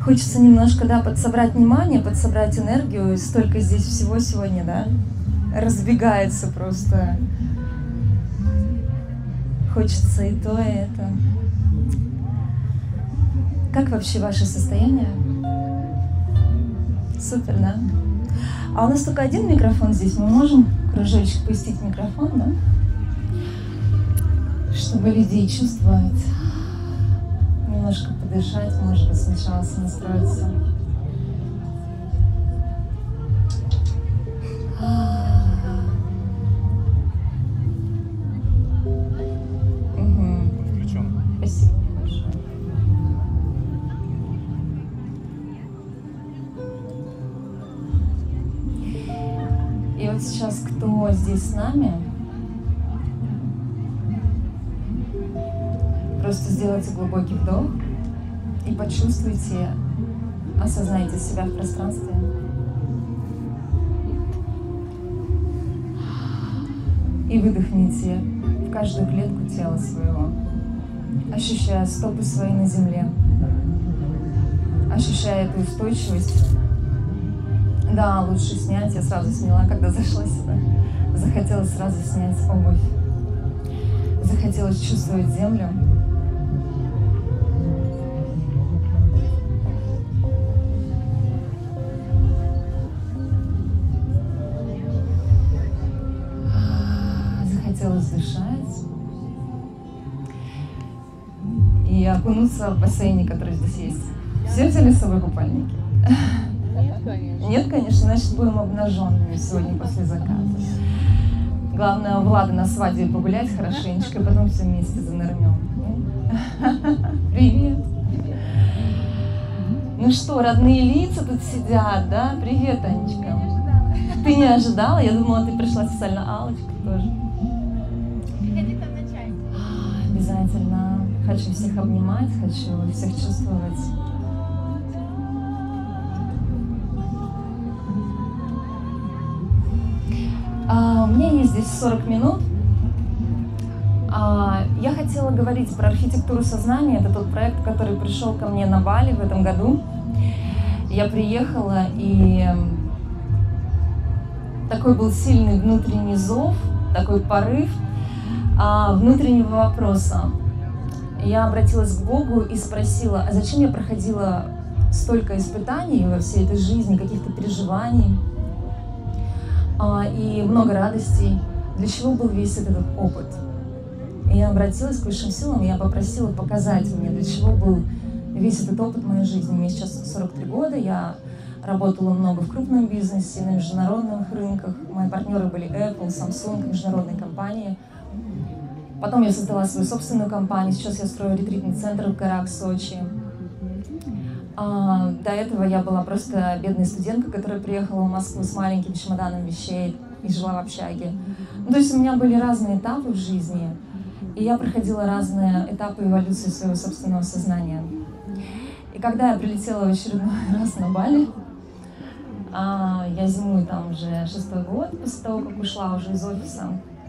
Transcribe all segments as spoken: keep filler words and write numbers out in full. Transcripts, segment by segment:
Хочется немножко, да, подсобрать внимание, подсобрать энергию. Столько здесь всего сегодня, да, разбегается просто. Хочется и то, и это. Как вообще ваше состояние? Супер, да? А у нас только один микрофон здесь. Мы можем кружочек пустить микрофон, да? Чтобы людей чувствовать. Немножко подышать, может быть, сначала сонастроиться. Сейчас кто здесь с нами, просто сделайте глубокий вдох и почувствуйте, осознайте себя в пространстве. И выдохните в каждую клетку тела своего, ощущая стопы свои на земле, ощущая эту устойчивость. Да, лучше снять. Я сразу сняла, когда зашла сюда. Захотелось сразу снять обувь. Захотелось чувствовать землю. Захотелось дышать. И окунуться в бассейне, который здесь есть. Все взяли с собой купальники? Нет, конечно, значит, будем обнаженными сегодня после заката. Главное, у Влада на свадьбе погулять хорошенечко, и потом все вместе занырнем. Привет! Ну что, родные лица тут сидят, да? Привет, Анечка. Ты не ожидала? Я думала, ты пришла специально. Аллочка тоже. Приходи там на чай. Обязательно. Хочу всех обнимать, хочу всех чувствовать. Uh, у меня есть здесь сорок минут. Uh, я хотела говорить про архитектуру сознания. Это тот проект, который пришел ко мне на Бали в этом году. Я приехала, и такой был сильный внутренний зов, такой порыв uh, внутреннего вопроса. Я обратилась к Богу и спросила, а зачем я проходила столько испытаний во всей этой жизни, каких-то переживаний и много радостей, для чего был весь этот опыт. И я обратилась к высшим силам, и я попросила показать мне, для чего был весь этот опыт в моей жизни. Мне сейчас сорок три года, я работала много в крупном бизнесе, на международных рынках. Мои партнеры были Apple, Samsung, международные компании. Потом я создала свою собственную компанию, сейчас я строю ретритный центр в горах Сочи. А, до этого я была просто бедная студентка, которая приехала в Москву с маленьким чемоданом вещей и жила в общаге. Ну, то есть у меня были разные этапы в жизни, и я проходила разные этапы эволюции своего собственного сознания. И когда я прилетела в очередной раз на Бали, а, я зимую там уже шестой год, после того, как ушла уже из офиса,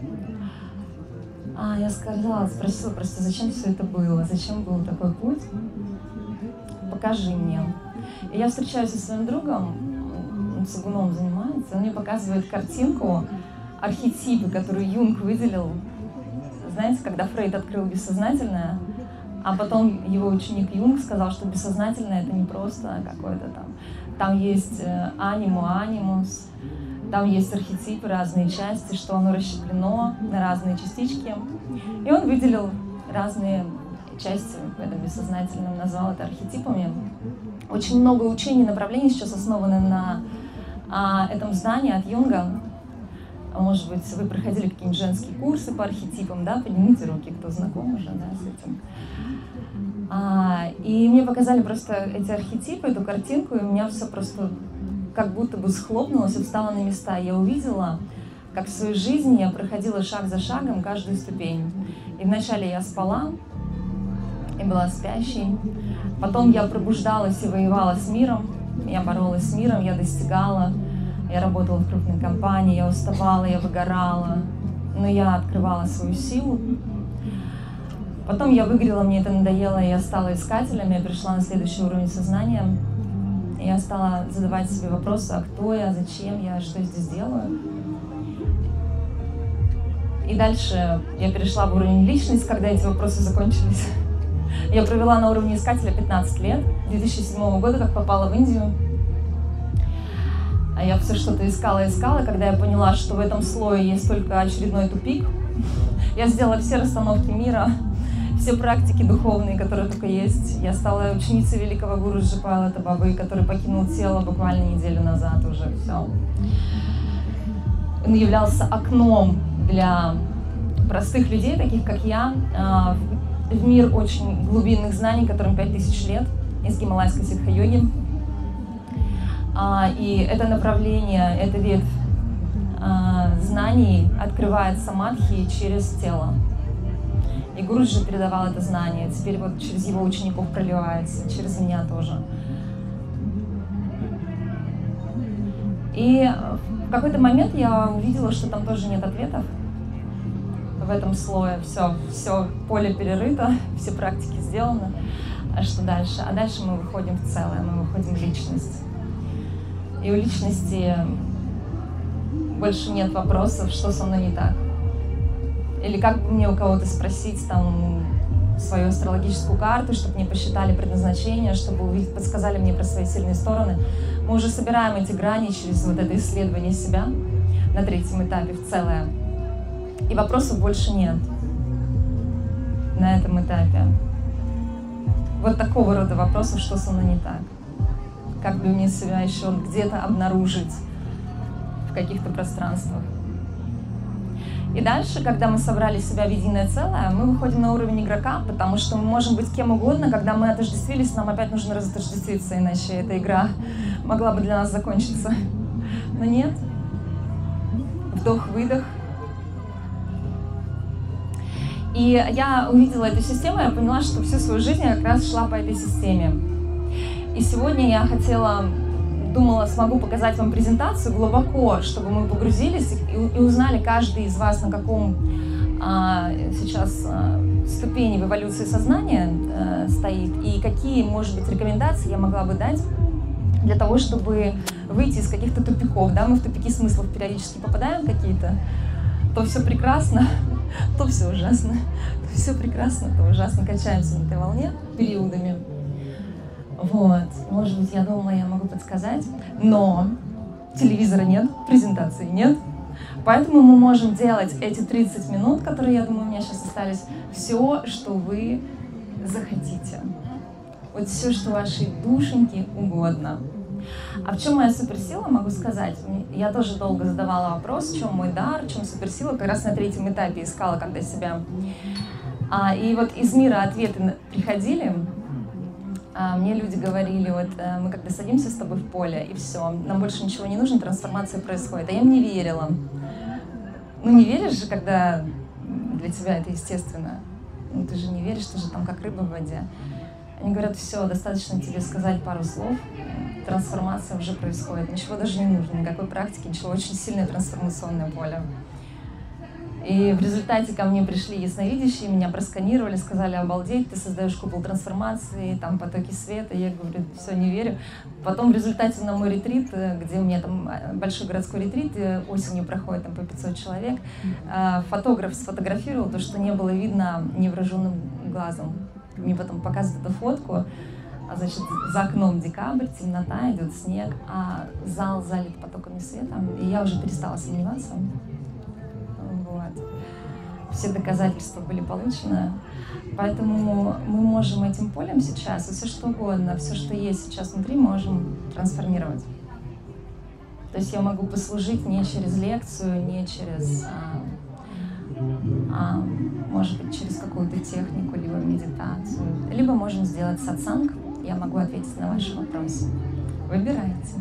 а, я сказала, спросила просто, зачем все это было, зачем был такой путь. Покажи мне. И я встречаюсь со своим другом, он цигуном занимается, он мне показывает картинку, архетипы, которые Юнг выделил. Знаете, когда Фрейд открыл бессознательное, а потом его ученик Юнг сказал, что бессознательное — это не просто какое-то там. Там есть аниму, анимус, там есть архетипы, разные части, что оно расщеплено на разные частички. И он выделил разные части в этом бессознательном, назвал это архетипами. Очень много учений и направлений сейчас основаны на а, этом здании от Юнга. Может быть, вы проходили какие-нибудь женские курсы по архетипам, да? Поднимите руки, кто знаком уже, да, с этим. А, и мне показали просто эти архетипы, эту картинку, и у меня все просто как будто бы схлопнулось и встало на места. Я увидела, как в своей жизни я проходила шаг за шагом каждую ступень. И вначале я спала, и была спящей. Потом я пробуждалась и воевала с миром. Я боролась с миром, я достигала. Я работала в крупной компании, я уставала, я выгорала. Но я открывала свою силу. Потом я выгорела, мне это надоело, я стала искателем, я перешла на следующий уровень сознания. И я стала задавать себе вопросы, а кто я, зачем я, что я здесь делаю. И дальше я перешла в уровень личности, когда эти вопросы закончились. Я провела на уровне искателя пятнадцать лет, две тысячи седьмого года, как попала в Индию. А я все что-то искала, искала, когда я поняла, что в этом слое есть только очередной тупик. Я сделала все расстановки мира, все практики духовные, которые только есть. Я стала ученицей великого гуру Джипа Лата Бабы, который покинул тело буквально неделю назад уже. Все. Он являлся окном для простых людей, таких как я, в мир очень глубинных знаний, которым пять тысяч лет, из гималайской ситха-йоги. И это направление, эта ветвь знаний открывает самадхи через тело. И Гуруджи передавал это знание, теперь вот через его учеников проливается, через меня тоже. И в какой-то момент я увидела, что там тоже нет ответов. В этом слое все, все поле перерыто, все практики сделаны. А что дальше? А дальше мы выходим в целое, мы выходим в личность. И у личности больше нет вопросов, что со мной не так. Или как бы мне у кого-то спросить там свою астрологическую карту, чтобы мне посчитали предназначение, чтобы увидеть, подсказали мне про свои сильные стороны. Мы уже собираем эти грани через вот это исследование себя на третьем этапе в целое. И вопросов больше нет на этом этапе. Вот такого рода вопросов, что со мной не так. Как бы мне себя еще где-то обнаружить в каких-то пространствах. И дальше, когда мы собрали себя в единое целое, мы выходим на уровень игрока, потому что мы можем быть кем угодно. Когда мы отождествились, нам опять нужно разотождествиться, иначе эта игра могла бы для нас закончиться. Но нет. Вдох-выдох. И я увидела эту систему, я поняла, что всю свою жизнь я как раз шла по этой системе. И сегодня я хотела, думала, смогу показать вам презентацию глубоко, чтобы мы погрузились и, и узнали каждый из вас, на каком а, сейчас а, ступени в эволюции сознания а, стоит, и какие, может быть, рекомендации я могла бы дать для того, чтобы выйти из каких-то тупиков. Да? Мы в тупики смыслов периодически попадаем какие-то, то все прекрасно, то все ужасно, то все прекрасно, то ужасно, качаемся на этой волне периодами. Вот, может быть, я думала, я могу подсказать, но телевизора нет, презентации нет, поэтому мы можем делать эти тридцать минут, которые, я думаю, у меня сейчас остались, все, что вы захотите. Вот все, что вашей душеньке угодно. А в чем моя суперсила, могу сказать? Я тоже долго задавала вопрос, в чем мой дар, в чем суперсила, как раз на третьем этапе искала, когда себя. А, и вот из мира ответы приходили. А, мне люди говорили, вот мы когда садимся с тобой в поле, и все, нам больше ничего не нужно, трансформация происходит. А я им не верила. Ну не веришь же, когда для тебя это естественно. Ну, ты же не веришь, ты же там как рыба в воде. Они говорят, все, достаточно тебе сказать пару слов, трансформация уже происходит, ничего даже не нужно, никакой практики, ничего, очень сильное трансформационное поле. И в результате ко мне пришли ясновидящие, меня просканировали, сказали, обалдеть, ты создаешь купол трансформации, там потоки света, я говорю, все, не верю. Потом в результате на мой ретрит, где у меня там большой городской ретрит, осенью проходит там по пятьсот человек, фотограф сфотографировал то, что не было видно невооруженным глазом. Мне потом показывают эту фотку, а значит, за окном декабрь, темнота, идет снег, а зал залит потоками света, и я уже перестала сомневаться. Вот. Все доказательства были получены, поэтому мы можем этим полем сейчас, и все что угодно, все, что есть сейчас внутри, можем трансформировать. То есть я могу послужить не через лекцию, не через... А, может быть, через какую-то технику, либо медитацию. Либо можем сделать сатсанг, я могу ответить на ваши вопросы. Выбирайте.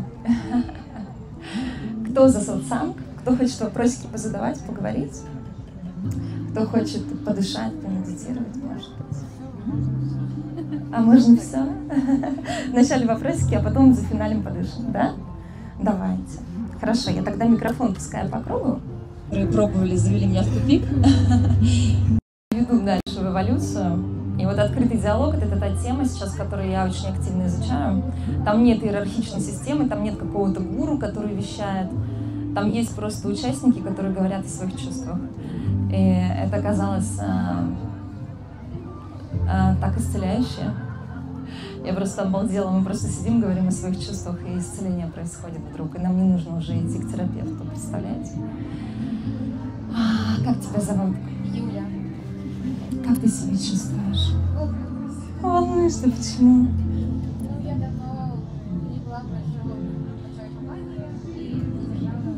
Кто за сатсанг? Кто хочет вопросики позадавать, поговорить? Кто хочет подышать, помедитировать, может быть? А можно все? Вначале вопросики, а потом за финалем подышим, да? Давайте. Хорошо, я тогда микрофон пускаю по кругу. Которые пробовали, завели меня в тупик. идут дальше в эволюцию. И вот открытый диалог — это та тема сейчас, которую я очень активно изучаю. Там нет иерархичной системы, там нет какого-то гуру, который вещает. Там есть просто участники, которые говорят о своих чувствах. И это оказалось а, а, так исцеляюще. Я просто обалдела. Мы просто сидим, говорим о своих чувствах, и исцеление происходит вдруг. И нам не нужно уже идти к терапевту, представляете? А, как тебя зовут? Юля. Как ты себя чувствуешь? Волнуешься, почему? Ну, я давно не была в большой, большой команде и держала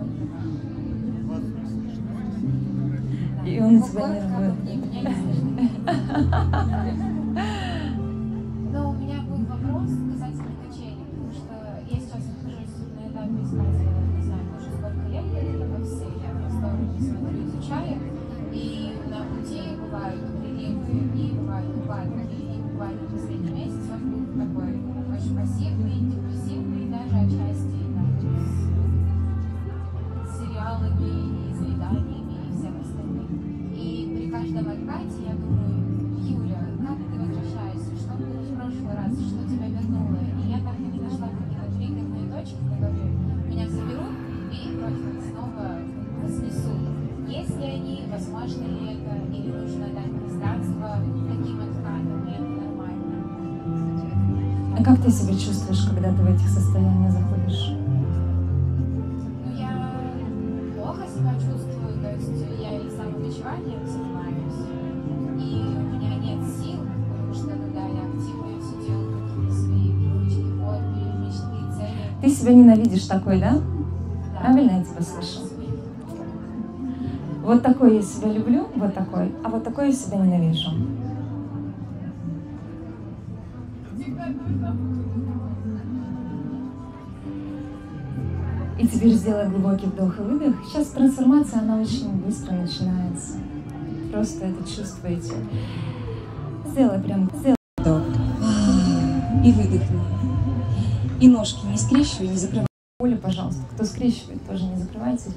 работу. И он у тебя нервирует. Меня не слышно. Но у меня был вопрос касательно качелей, потому что я сейчас нахожусь на этапе искать, не знаю, уже сколько лет, где-то во все, я просто смотрю, изучаю, и на пути бывают приливы и бывают упадки, и буквально последний месяц он был такой очень пассивный, депрессивный, даже отчасти там, с сериалами и заеданиями и всем остальным. И при каждом откате я думаю: Юля, как ты возвращаешься, что было в прошлый раз, что тебя вернуло? И я так и не нашла какие-то триггерные точки, которые меня заберут и просто снова вознесут. Есть ли они, возможно ли это, или нужно дать пространство таким откатам, и это нормально? А как ты себя чувствуешь, когда ты в этих состояниях заходишь? Ну, я плохо себя чувствую, то есть я и самобичеванием занимаюсь, и у меня нет сил, потому что, ну да, я активно все делаю, какие-то свои привычки, хобби, мечты, цели. Ты себя ненавидишь такой, да? Да. Правильно я тебя слышу? Вот такой я себя люблю, вот такой, а вот такой я себя ненавижу. И теперь сделай глубокий вдох и выдох. Сейчас трансформация, она очень быстро начинается. Просто это чувствуете. Сделай прям, сделай вдох. И выдохни. И ножки не скрещивай, не закрывай. Оля, пожалуйста, кто скрещивает, тоже не закрывайте.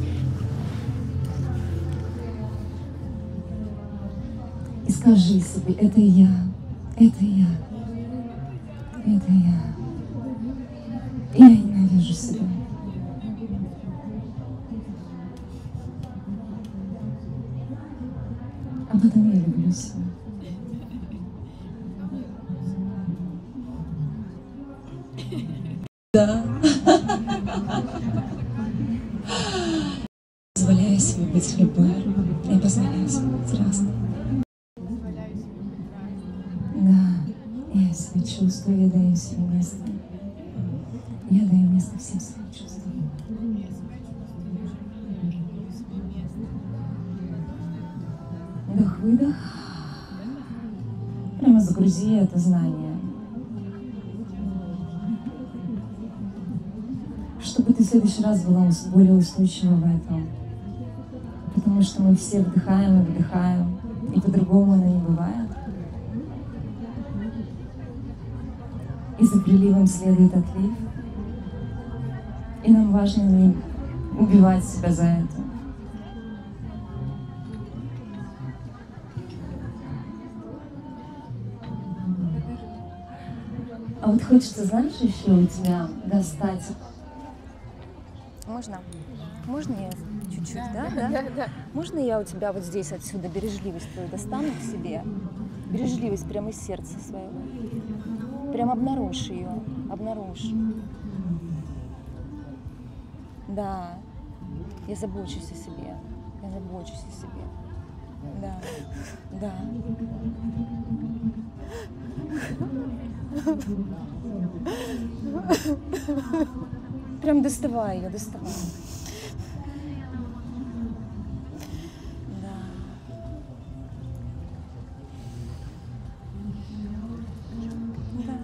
И скажи себе: это я, это я, это я. Я ненавижу себя. А потом я люблю себя. Да. Позволяю себе быть любым. Я позволяю себе быть разным. Да, я себя чувствую, я даю себе место. Я даю место всем своим чувствам. Вдох-выдох. Прямо загрузи это знание. Чтобы ты в следующий раз была более устойчива в этом. Потому что мы все вдыхаем и выдыхаем, и по-другому оно не бывает. И за приливом следует отлив. И нам важно не убивать себя за это. А вот хочется, знаешь, еще у тебя достать. Можно? Можно я чуть-чуть, да? Да, да? Да. Можно я у тебя вот здесь отсюда бережливость твою достану к себе? Бережливость прямо из сердца своего. Прям обнаружь ее, обнаружь. Да, я забочусь о себе, я забочусь о себе. Да, да. Прям доставай ее, доставай. Да. Да.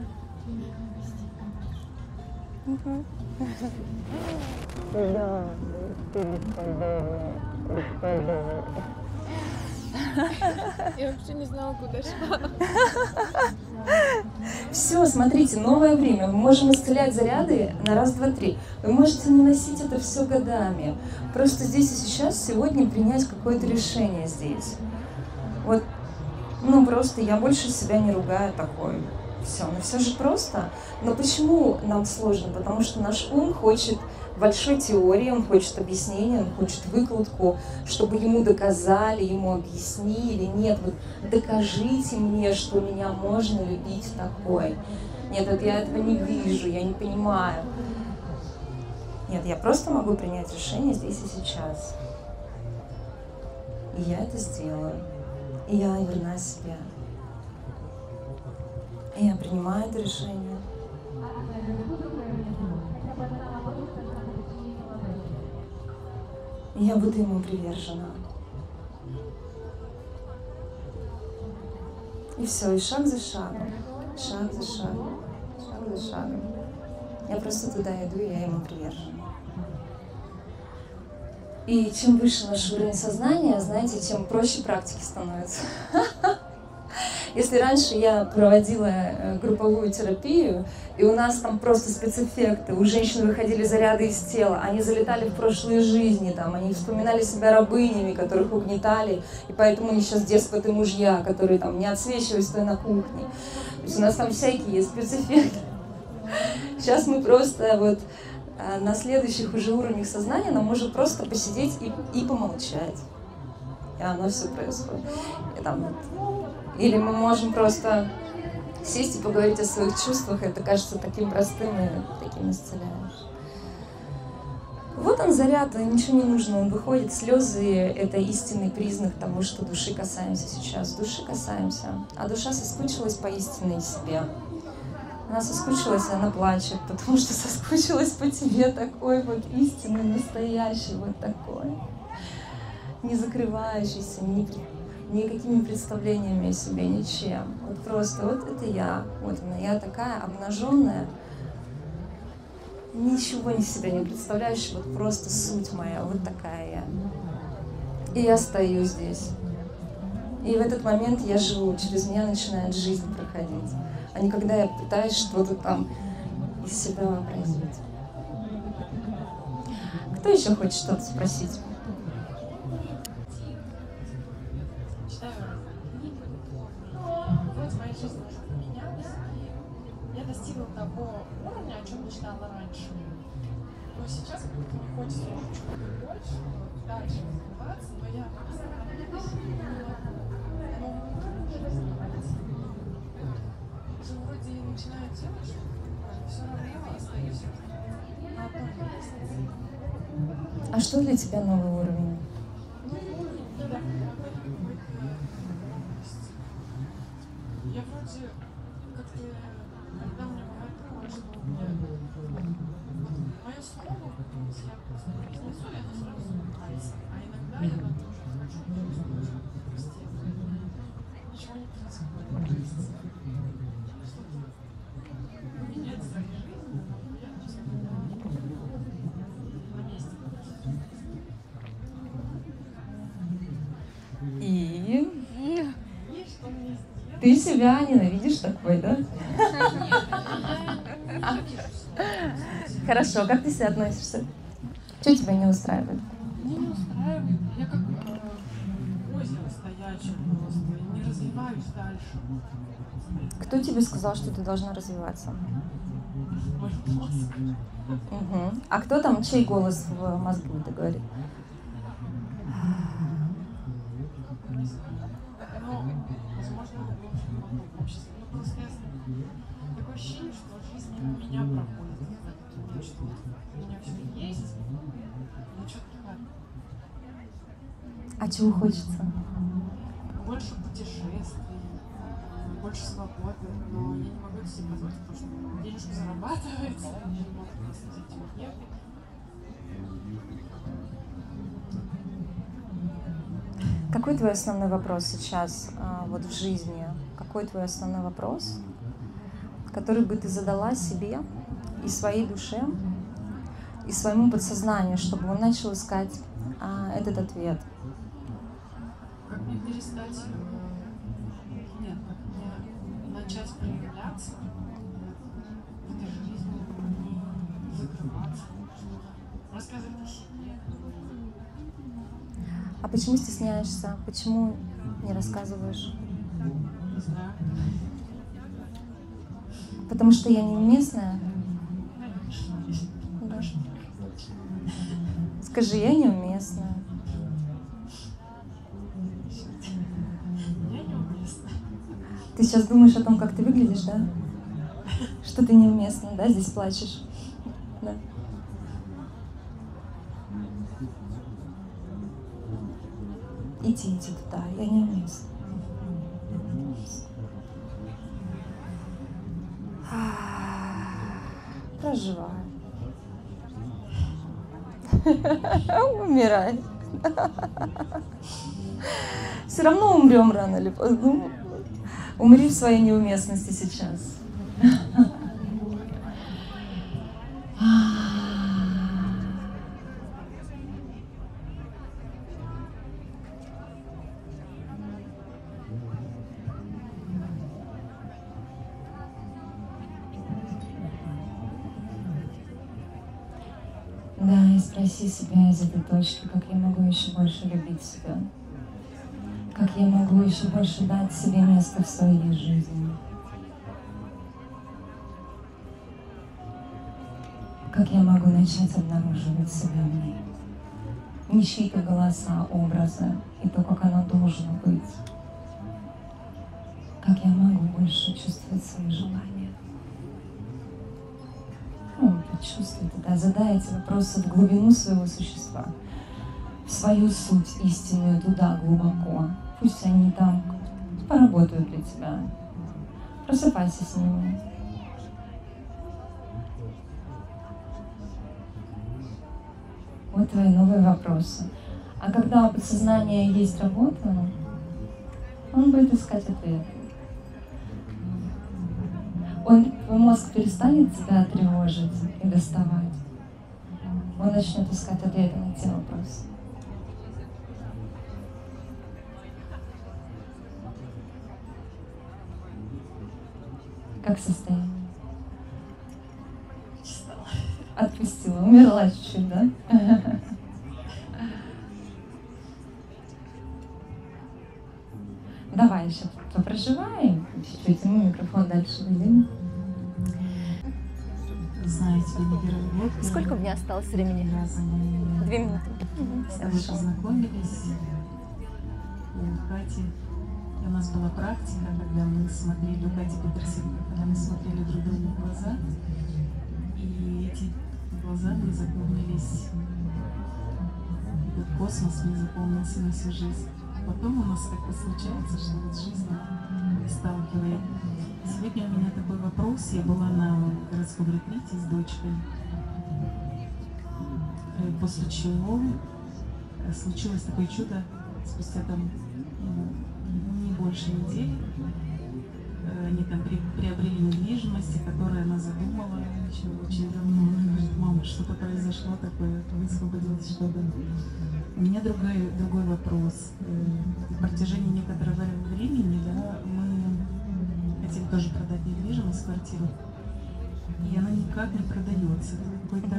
Угу. Да. Я вообще не знала, куда шла. Все, смотрите, новое время. Мы можем исцелять заряды на раз, два, три. Вы можете не носить это все годами. Просто здесь и сейчас, сегодня принять какое-то решение здесь. Вот, ну просто я больше себя не ругаю такой. Все, ну все же просто. Но почему нам сложно? Потому что наш ум хочет большой теории, он хочет объяснения, он хочет выкладку, чтобы ему доказали, ему объяснили. Нет, вот докажите мне, что меня можно любить такой. Нет, вот я этого не вижу, я не понимаю. Нет, я просто могу принять решение здесь и сейчас. И я это сделаю. И я верна себе. И я принимаю это решение. И я буду ему привержена. И все, и шаг за шагом, шаг за шагом, шаг за шагом. Я просто туда иду, и я ему привержена. И чем выше наш уровень сознания, знаете, тем проще практики становятся. Если раньше я проводила групповую терапию, и у нас там просто спецэффекты, у женщин выходили заряды из тела, они залетали в прошлые жизни, там, они вспоминали себя рабынями, которых угнетали, и поэтому они сейчас деспоты мужья, которые там не отсвечивают, стоя на кухне. То есть у нас там всякие есть спецэффекты. Сейчас мы просто вот на следующих уже уровнях сознания нам может просто посидеть и, и помолчать. И оно все происходит. И там вот. Или мы можем просто сесть и поговорить о своих чувствах. Это кажется таким простым и таким исцеляющим. Вот он заряд, ничего не нужно, он выходит. Слезы — это истинный признак тому, что души касаемся сейчас. Души касаемся. А душа соскучилась по истинной себе. Она соскучилась, и она плачет, потому что соскучилась по тебе, такой вот истинный, настоящий, вот такой. Не закрывающийся, ни, никакими представлениями о себе, ничем. Вот просто вот это я, вот она, я такая обнаженная, ничего из себя не представляющая, вот просто суть моя, вот такая я. И я стою здесь. И в этот момент я живу, через меня начинает жизнь проходить. А не когда я пытаюсь что-то там из себя вообразить. Кто еще хочет что-то спросить? Читаю вроде моя жизнь уже поменялась, и я достигла того уровня, о чем мечтала раньше. Но сейчас как будто мне хочется чуть-чуть больше, дальше развиваться, но я остановилась, уже вроде и начинаю делать что-то, все равно я остаюсь на одном месте. А что для тебя новый уровень? Я вроде как-то, когда у меня бывает такое, что у меня мое слово, я просто произнесу, и оно сразу забывается. А иногда я на то уже хочу просто ничего не происходит. Что-то меняется в своей жизни, но я просто на месте. И И что мне сделать? ты себя ненавидишь такой, да? Хорошо, как ты себя относишься? Что тебя не устраивает? Мне не устраивает. Я как э, озеро стоячее просто, и не развиваюсь дальше. Кто тебе сказал, что ты должна развиваться? Мой мозг. Угу. А кто там, чей голос в мозгу это говорит? Ну, возможно, в общем, обществе. Ну, просто я такое ощущение, что жизнь мимо меня проходит. Нет, что у меня все есть, но что-то не хватает. А чего хочется? Больше путешествий, больше свободы, но я не могу это себе позволить, потому что денежку зарабатывается, я не могу просто взять и уехать. Какой твой основной вопрос сейчас а, вот в жизни? Какой твой основной вопрос, который бы ты задала себе и своей душе, и своему подсознанию, чтобы он начал искать а, этот ответ? Как мне перестать, э, нет, как мне начать проявляться в этой жизни, не закрываться, рассказывать о себе. А почему стесняешься? Почему Не рассказываешь? Не знаю. Потому что я неуместная? Да. Скажи, я неуместная. Я неуместна. Ты сейчас думаешь о том, как ты выглядишь, да? Что ты неуместна, да? Здесь плачешь. Да. Иди, иди туда, я неуместна. Проживай. Умирай. Все равно умрем рано или поздно. Умри в своей неуместности сейчас. Да, и спроси себя из этой точки, как я могу еще больше любить себя. Как я могу еще больше дать себе место в своей жизни. Как я могу начать обнаруживать себя в ней. Не чьи-то голоса, образы и то, как оно должно быть. Как я могу больше чувствовать свои желания. Ну, почувствуй тогда, задай эти вопросы в глубину своего существа, в свою суть истинную, туда глубоко. Пусть они там поработают для тебя. Просыпайся с ними. Вот твои новые вопросы. А когда у подсознания есть работа, он будет искать ответ. Он, твой мозг перестанет тебя тревожить и доставать. Он начнет искать ответы на те вопросы. Как состояние? Отпустила, умерла чуть-чуть, да? Давай еще попроживаем чуть-чуть, ему микрофон дальше дадим. Знаю тебя не первый год. Сколько у меня осталось времени? Две минуты. С тобой познакомились у Кати. И у нас была практика, когда мы смотрели, у Кати Петерсенко, когда мы смотрели друг другу в глаза. И эти глаза мне запомнились, этот космос мне запомнился на всю жизнь. Потом у нас как-то случается, что вот жизнь сталкивает. Сегодня у меня такой вопрос. Я была на городском ретрите с дочкой, после чего случилось такое чудо. Спустя там не больше недели они там приобрели недвижимость, которую она задумала еще очень давно. Она говорит: мама, что-то произошло такое, высвободилось что-то. У меня другой, другой вопрос. На протяжении некоторого времени, да, мы хотим тоже продать недвижимость, квартиру, и она никак не продается. Какой-то...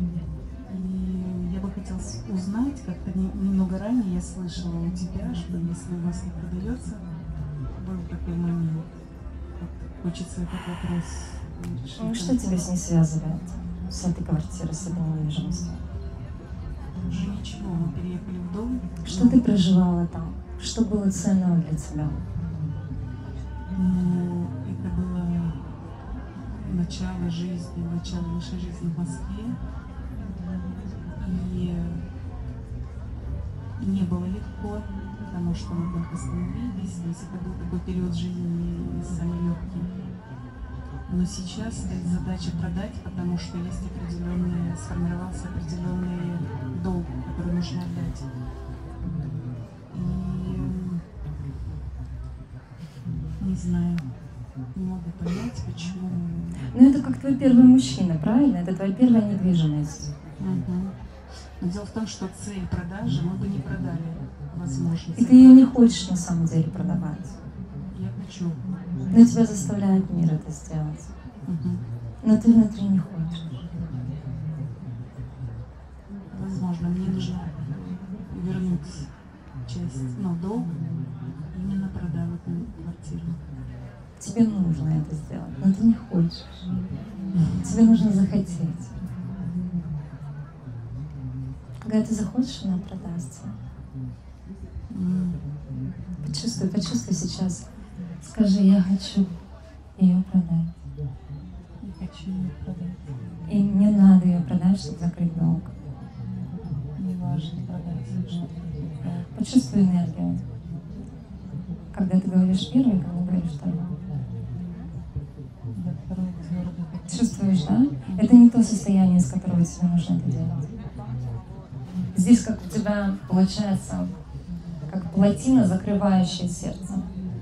И я бы хотела узнать, как-то немного ранее я слышала у тебя, что если у вас не продается, был такой момент. Хочется этот вопрос решить. Ну, что тебя с ней связывает, с этой квартирой, с этой недвижимостью? Уже ничего, мы переехали в дом. Что ты проживала там? Что было ценного для тебя? Ну, это было начало жизни, начало нашей жизни в Москве. И не было легко, потому что мы только остановились. То есть это был такой период жизни не самый легкий. Но сейчас стоит задача продать, потому что есть определенный, сформировался определенный долг, который нужно отдать. И не знаю, не могу понять, почему. Ну это как твой первый мужчина, правильно? Это твоя первая недвижимость. Угу. Но дело в том, что цель продажи мы бы не продали, возможно. И ты ее не хочешь на самом деле продавать. Я хочу. Но тебя заставляет мир это сделать. Угу. Но ты внутри не хочешь. Возможно, мне нужно вернуть часть, ну, долг, тебе нужно это сделать, но ты не хочешь. Тебе нужно захотеть. Когда ты захочешь, она продастся. Почувствуй, почувствуй сейчас. Скажи, я хочу ее продать. Я хочу ее продать. И мне надо ее продать, чтобы закрыть долг. Не важно продать, чтобы закрыть долг. Почувствуй энергию. Когда ты говоришь первый, когда говоришь второй. Я второй твердо. Чувствуешь, да? Это не то состояние, из которого тебе нужно это делать. Здесь как у тебя получается, как плотина, закрывающая сердце.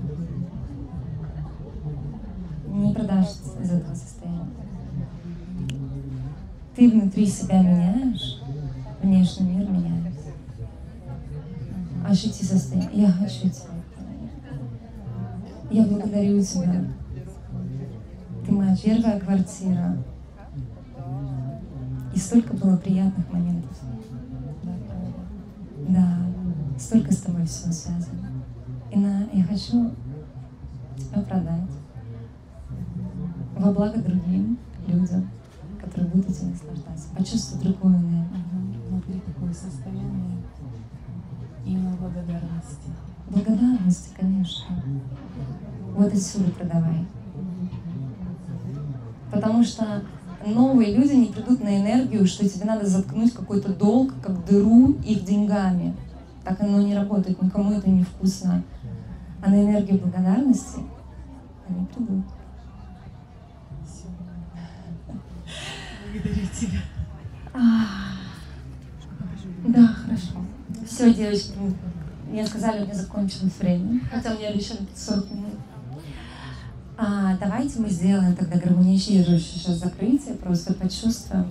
Не продашься из этого состояния. Ты внутри себя меняешь, внешний мир меняется. Ощути состояние. Я хочу тебя. Я благодарю тебя. Ты моя первая квартира. И столько было приятных моментов. Да, столько с тобой всего связано. И на, я хочу тебя продать во благо другим людям, которые будут этим наслаждаться. Почувствуй другую энергию. Угу. Внутри такое состояние именно благодарности. Благодарности, конечно. Вот отсюда продавай. Потому что новые люди не придут на энергию, что тебе надо заткнуть какой-то долг, как дыру, их деньгами. Так оно не работает, никому это не вкусно. А на энергию благодарности они придут. Благодарю тебя. Да, хорошо. Все, девочки, мне сказали, мне закончилось время, хотя мне обещали пятьсот минут. А, давайте мы сделаем тогда гармонизирующее сейчас закрытие, просто почувствуем,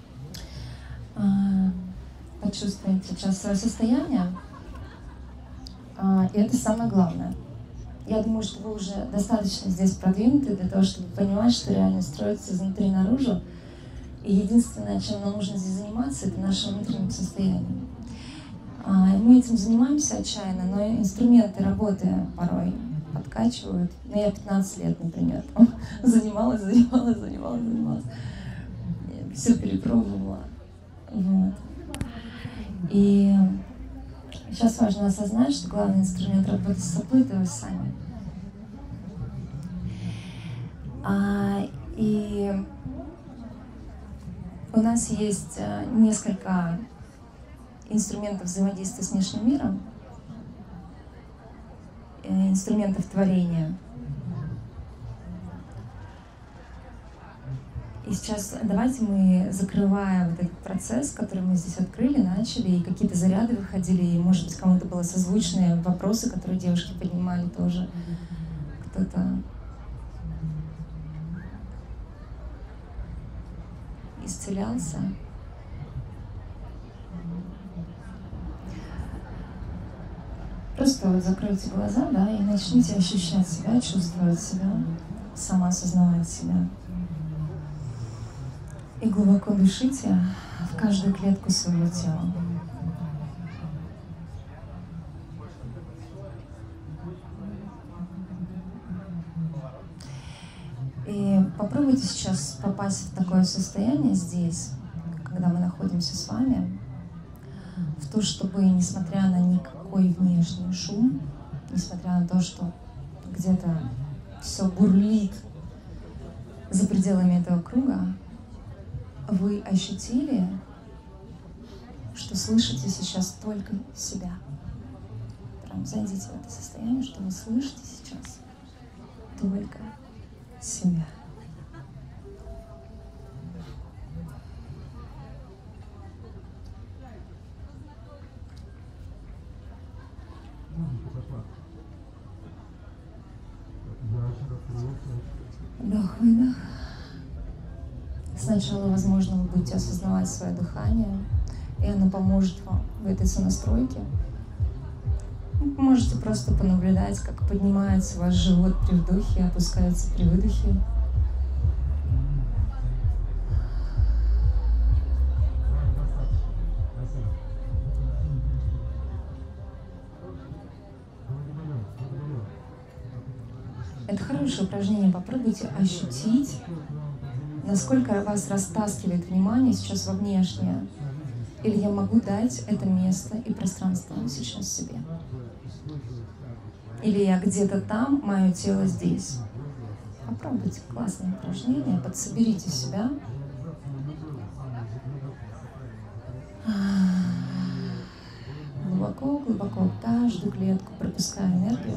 а, почувствуем сейчас свое состояние. А, и это самое главное. Я думаю, что вы уже достаточно здесь продвинуты для того, чтобы понимать, что реально строится изнутри наружу. И единственное, чем нам нужно здесь заниматься, это нашим внутренним состоянием. А, мы этим занимаемся отчаянно, но инструменты работы порой подкачивают. Ну, я пятнадцать лет, например, занималась, занималась, занималась, занималась. Все перепробовала. Вот. И сейчас важно осознать, что главный инструмент работы с собой — это вы сами. А, и у нас есть несколько инструментов взаимодействия с внешним миром, инструментов творения. И сейчас давайте мы, закрывая вот этот процесс, который мы здесь открыли, начали, и какие-то заряды выходили, и, может быть, кому-то было созвучные вопросы, которые девушки поднимали тоже. Кто-то исцелялся. Просто вот закройте глаза, да, и начните ощущать себя, чувствовать себя, самоосознавать себя. И глубоко дышите в каждую клетку своего тела. И попробуйте сейчас попасть в такое состояние здесь, когда мы находимся с вами, в то, чтобы, несмотря на никакой внешний шум, несмотря на то, что где-то все бурлит за пределами этого круга, вы ощутили, что слышите сейчас только себя. Прям зайдите в это состояние, что вы слышите сейчас только себя. Вдох, выдох. Сначала, возможно, вы будете осознавать свое дыхание, и оно поможет вам в этой сонастройке. Вы можете просто понаблюдать, как поднимается ваш живот при вдохе и опускается при выдохе. Это хорошее упражнение. Попробуйте ощутить, насколько вас растаскивает внимание сейчас во внешнее. Или я могу дать это место и пространство сейчас себе. Или я где-то там, мое тело здесь. Попробуйте классное упражнение, подсоберите себя. Глубоко, глубоко в каждую клетку пропуская энергию.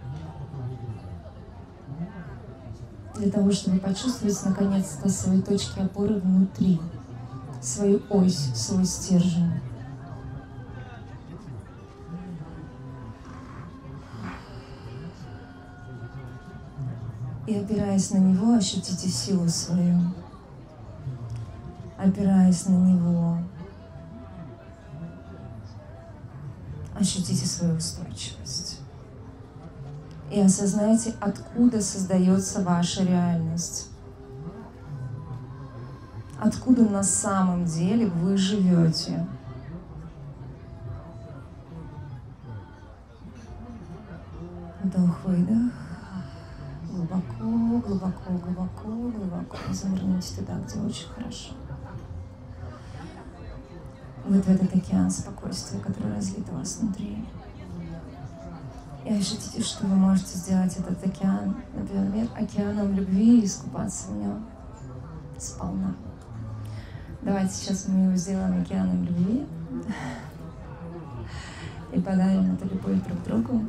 Для того, чтобы почувствовать наконец-то свои точки опоры внутри, свою ось, свой стержень. И опираясь на него, ощутите силу свою. Опираясь на него, ощутите свою устойчивость. И осознайте, откуда создается ваша реальность. Откуда на самом деле вы живете. Вдох-выдох. Глубоко, глубоко, глубоко, глубоко. Занырните туда, где очень хорошо. Вот в этот океан спокойствия, который разлит у вас внутри. И ощутите, что вы можете сделать этот океан, например, океаном любви и искупаться в нем сполна. Давайте сейчас мы его сделаем океаном любви и подарим эту любовь друг другу.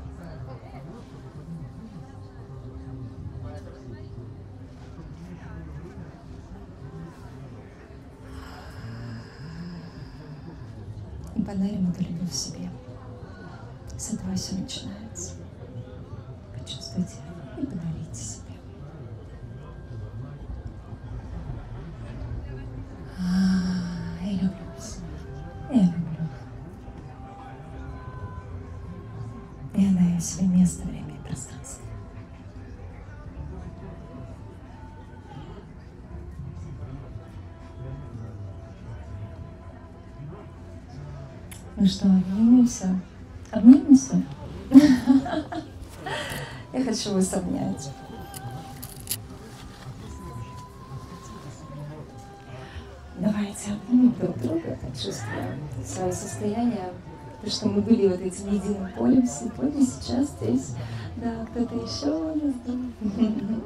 И подарим эту любовь себе. С этого все начинается. Почувствуйте и подарите себе. Я люблю вас. Я люблю. Я даю себе место, время и пространство. Ну что, обнимемся? Обнимемся? Я хочу вас обнять. Давайте обнимем друг друга, почувствуем свое состояние, потому что мы были вот этим единым полем сегодня, сейчас здесь. Да, кто-то еще у нас был.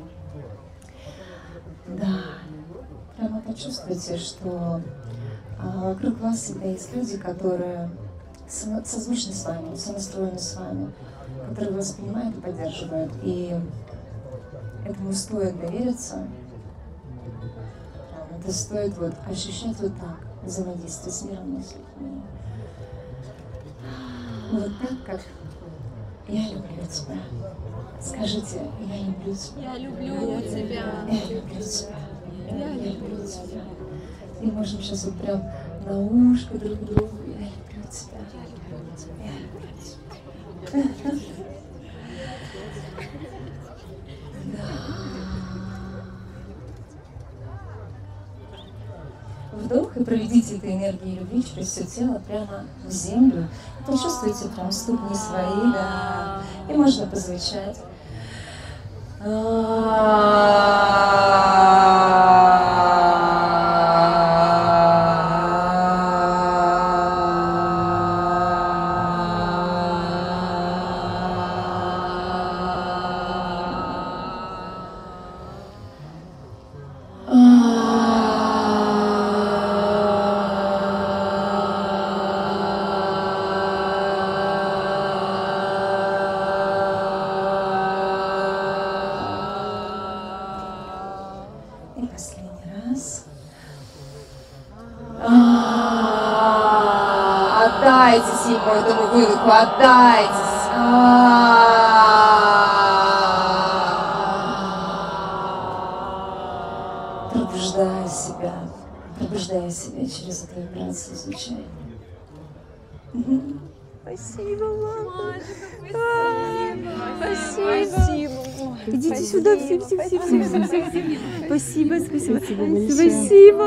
Да, прямо почувствуйте, что вокруг вас всегда есть люди, которые созвучны с вами, сонастроены с вами, которые вас понимают и поддерживают. И этому стоит довериться. Это стоит вот ощущать вот так взаимодействие с миром, с людьми. Вот так, как я люблю тебя. Скажите, я люблю тебя. Я люблю тебя. Я люблю тебя. Я люблю тебя. И можем сейчас вот прям на ушко друг другу. Я люблю тебя. Я люблю тебя. Я люблю тебя. Вдох и проведите этой энергией любви через все тело прямо в землю. И почувствуйте прям ступни свои, да. И можно позвучать. Отдайтесь ему, этому выдоху, отдайтесь. Пробуждая себя, пробуждая себя через эту вибрацию звучания. Спасибо, мама. Спасибо. Спасибо. Идите спасибо. Сюда, все, все, все, все, все, все. Спасибо, спасибо. Спасибо.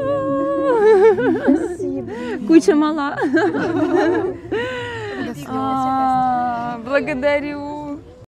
Спасибо. Куча мала. Благодарю.